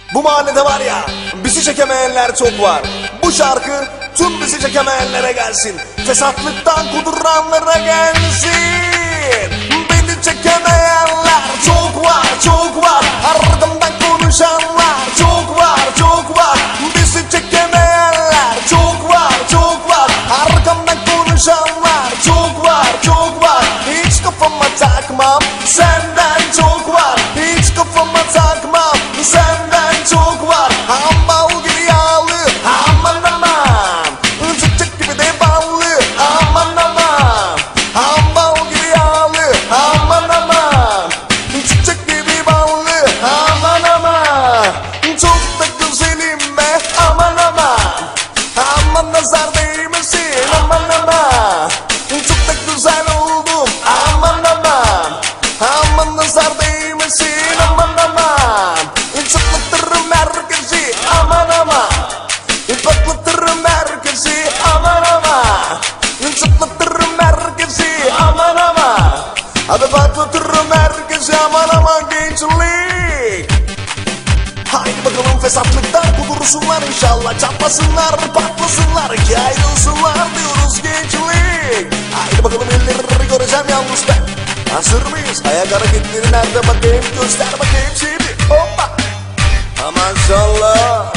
Bu mahallede var ya, bizi çekemeyenler çok var. Bu şarkı tüm bizi çekemeyenlere gelsin. Fesatlıktan kuduranlara gelsin. Beni çekemeyenler çok var, çok var. Arkamdan konuşanlar çok var, çok var. Bizi çekemeyenler çok var, çok var. Arkamdan konuşanlar çok var, çok var. Hiç kafama takmam, senden çok var. Hiç kafama takmam, senden çok var. Ama o gibi yağlı, aman aman. Çiçek gibi de ballı, aman aman. Ama o gibi yağlı, aman aman. Çiçek gibi ballı, aman aman. Çok da güzelim be, aman aman. Aman nazar değmesin, aman aman. Çok da güzel oldum, aman aman. Aman nazar değmesin, aman aman. Çatlatırım herkesi, aman aman. Patlatırım herkesi, aman aman. Çatlatırım herkesi, aman aman. Hadi patlatırım herkesi, aman aman gençlik. Haydi bakalım fesatlıktan kudursunlar inşallah. Çatlasınlar, patlasınlar, ki ayrılsınlar diyoruz gençlik. Haydi bakalım elleri göreceğim yalnız ben. Hazır mıyız? Ayak hareketleri nerede bakayım? Göster bakayım şimdi. Hoppa. Maşallah.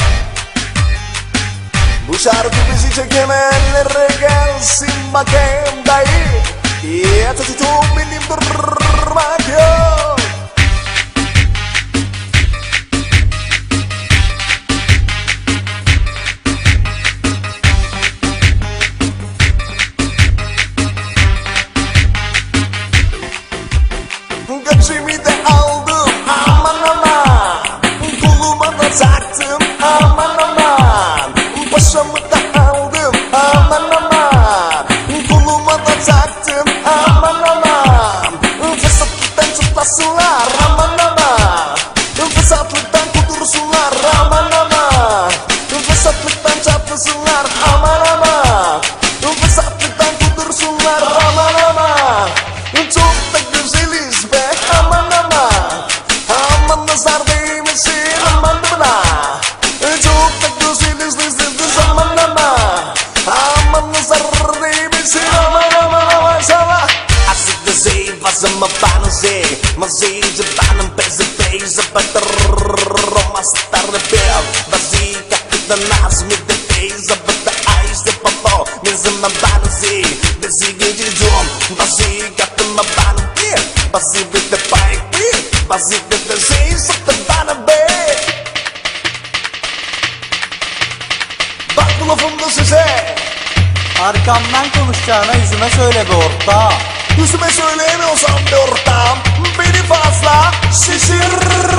Bu şarkı bizi çekemeyenlere gelsin bakayım dayı. Ya çocuğum benim durmak yok. Göçümü de aldım, aman aman. Koluma da taktım, aman aman. Paşamı da aldım, aman aman. Koluma da taktım, aman aman. Fesatlıktan çıtlasınlar, aman aman. Fesatlıktan kudursunlar, aman aman. Fesatlıktan çatlasınlar, aman aman. Fesatlıktan kudursunlar, aman aman. Çok da güzeliz be, aman aman. Aman nazar değmesin, aman bana. Çok da güzeliz, aman aman. Aman nazar değmesin, aman aman aman sana. I see the sea, was I'm about to say. My seeds are bound and busy face, but the Roma started to build. Bazika, the knives, with the face, but the eyes, the purple. Means I'm about to say, the sea gets you drum. Bazika, my bottom beer. Bazika with the pipe beer. Bazika with the seeds of the bottom beer. Bak bu lafımda size. Arkamdan konuşacağına yüzüme söyle be ortağım. Yüzüme söyleyemiyorsam be ortağım, beni fazla şişir.